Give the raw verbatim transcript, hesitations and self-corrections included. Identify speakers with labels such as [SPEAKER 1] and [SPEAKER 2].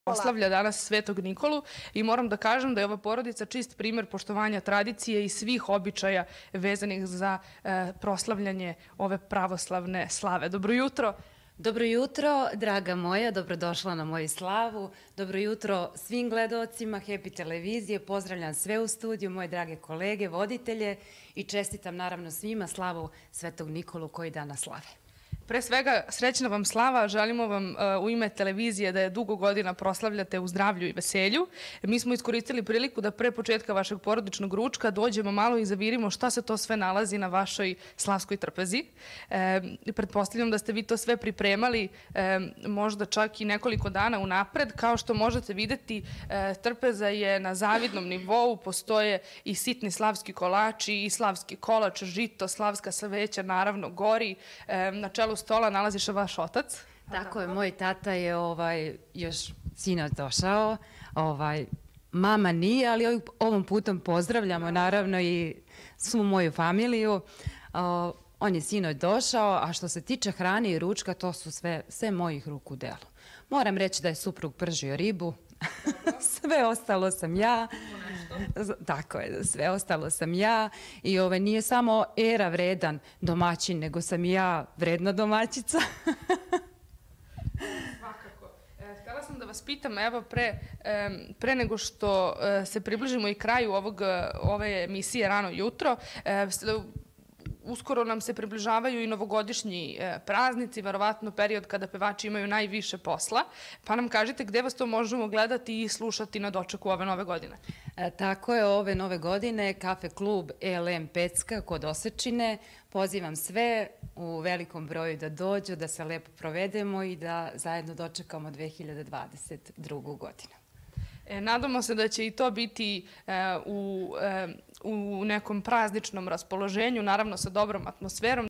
[SPEAKER 1] proslavlja danas Svetog Nikolu i moram da kažem da je ova porodica čist primer poštovanja tradicije i svih običaja vezanih za e, proslavljanje ove pravoslavne slave. Dobro jutro.
[SPEAKER 2] Dobro jutro, draga moja, dobrodošla na moju slavu. Dobro jutro svim gledocima Happy televizije. Pozdravljam sve u studiju, moje drage kolege, voditelje i čestitam naravno svima slavu Svetog Nikolu koji danas slave.
[SPEAKER 1] Pre svega, srećna vam slava, želimo vam u ime televizije da je dugo godina proslavljate u zdravlju i veselju. Mi smo iskoristili priliku da pre početka vašeg porodičnog ručka dođemo malo i zavirimo šta se to sve nalazi na vašoj slavskoj trpezi. E, pretpostavljam da ste vi to sve pripremali e, možda čak i nekoliko dana unapred. Kao što možete videti, e, trpeza je na zavidnom nivou, postoje i sitni slavski kolači i slavski kolač, žito, slavska saveća, naravno gori. E, na čelu stola nalazi se vaš otac.
[SPEAKER 2] Tako je, moj tata je ovaj, još sinoć došao, ovaj, mama nije, ali ovom putom pozdravljamo naravno i svu moju familiju. O, on je sinoć došao, a što se tiče hrane i ručka, to su sve, sve mojih ruku delo. Moram reći da je suprug pržio ribu, sve ostalo sam ja. Tako je, sve ostalo sam ja i ovaj, nije samo Era vredan domaćin, nego sam i ja vredna domaćica.
[SPEAKER 1] Svakako. Htela sam da vas pitam, evo, pre, pre nego što se približimo i kraju ovog, ove emisije Rano jutro, uskoro nam se približavaju i novogodišnji praznici, verovatno period kada pevači imaju najviše posla, pa nam kažite gde vas to možemo gledati i slušati na dočeku ove nove godine.
[SPEAKER 2] E, tako je, ove nove godine Kafe klub E L M Pecka kod Osečine. Pozivam sve u velikom broju da dođu, da se lepo provedemo i da zajedno dočekamo dve hiljade dvadeset drugu godinu.
[SPEAKER 1] E, nadamo se da će i to biti e, u, e, u nekom prazničnom raspoloženju, naravno sa dobrom atmosferom.